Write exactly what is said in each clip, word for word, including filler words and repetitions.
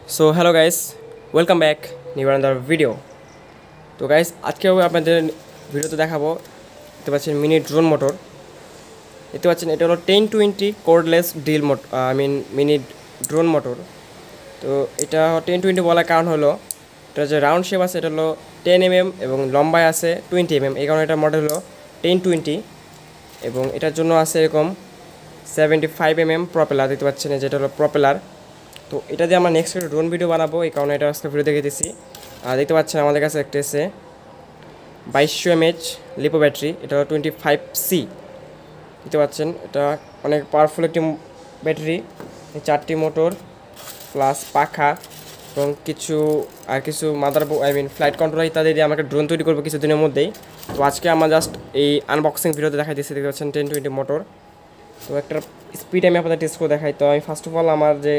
So hello guys, welcome back new another video. তো guys, আজকে আপনাদের ভিডিওতে দেখাবো, দেখতে পাচ্ছেন মিনি ড্রোন মোটর। দেখতে পাচ্ছেন এটা হলো ten twenty cordless drill motor, I mean mini drone motor. তো এটা টেন টোয়েন্টি বলার কারণ হলো এটা যে রাউন্ড শেপ আছে এটা হলো টেন এম এম এবং লম্বায় আছে টোয়েন্টি এম এম। এই কারণে এটার মডেল হলো টেন টোয়েন্টি এবং এটার জন্য আছে এরকম seventy five M M propeller. দেখতে পাচ্ছেন যেটা হলো প্রপেলার। তো এটা দিয়ে আমরা নেক্সট একটা ড্রোন ভিডিও বানাবো, এই কারণে এটা আজকে ভিডিও দেখে দিচ্ছি। আর দেখতে পাচ্ছেন আমাদের কাছে একটা এসে বাইশশো এমএইচ লিপো ব্যাটারি, এটা টোয়েন্টি ফাইভ সি। দেখতে পাচ্ছেন এটা অনেক পাওয়ারফুল একটি ব্যাটারি। চারটি মোটর প্লাস পাখা এবং কিছু আর কিছু mother I mean flight controller ইত্যাদি দিয়ে আমাকে ড্রোন তৈরি করবো কিছুদিনের মধ্যেই। তো আজকে আমরা জাস্ট এই আনবক্সিং ভিডিওতে দেখাই দিচ্ছি। দেখতে পাচ্ছেন টেন টোয়েন্টি মোটর। তো একটা স্পিড আমি আপনাদের টেস্ট করে দেখাই। তো আমি ফার্স্ট অফ অল আমার যে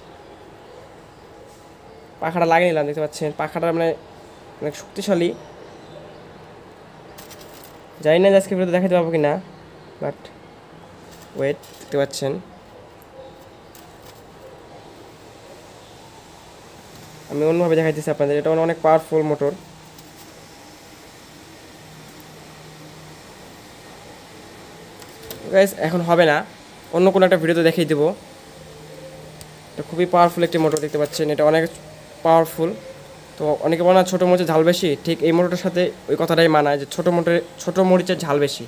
পাখাটা লাগিয়ে নিলাম, দেখতে পাচ্ছেন পাখাটা মানে অনেক শক্তিশালী। জানি না আজকে ভিডিওতে দেখাতে পারবো কি না, বাট ওয়েট। দেখতে পাচ্ছেন আমি অন্যভাবে দেখাইতেছি আপনাদের। এটা অনেক পাওয়ারফুল মোটর। গাইস এখন হবে না, অন্য কোনো একটা ভিডিওতে দেখিয়ে দেবো। এটা খুবই পাওয়ারফুল একটি মোটর। দেখতে পাচ্ছেন এটা অনেক পাওয়ারফুল। তো অনেকে বলে না ছোটো মরিচের ঝাল বেশি, ঠিক এই মোটরটার সাথে ওই কথাটাই মানায় যে ছোটো মোটরে ছোটো মরিচের ঝাল বেশি।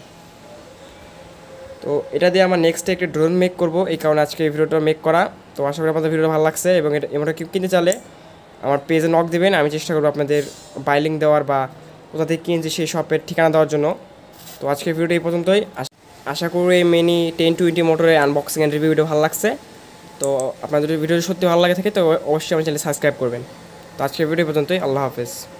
তো এটা দিয়ে আমার নেক্সটে একটি ড্রোন মেক করব, এই কারণে আজকে এই ভিডিওটা মেক করা। তো আশা করি আপনাদের ভিডিওটা ভালো লাগছে এবং এটা এই মোটর কেউ কিনতে চাইলে আমার পেজে নক দেবেন, আমি চেষ্টা করবো আপনাদের বাই লিঙ্ক দেওয়ার বা কোথা থেকে কিনছি সেই শপের ঠিকানা দেওয়ার জন্য। তো আজকের ভিডিওটা এই পর্যন্তই। আশা করি এই মিনি টেন টোয়েন্টি মোটরের আনবক্সিং অ্যান্ড রিভিউ ভিডিও ভালো লাগছে। তো আপনাদের ভিডিও সত্যি ভালো লাগে থাকে তো অবশ্যই আমার চ্যানেল সাবস্ক্রাইব করবেন। তো আজকের ভিডিও পর্যন্তই। আল্লাহ হাফেজ।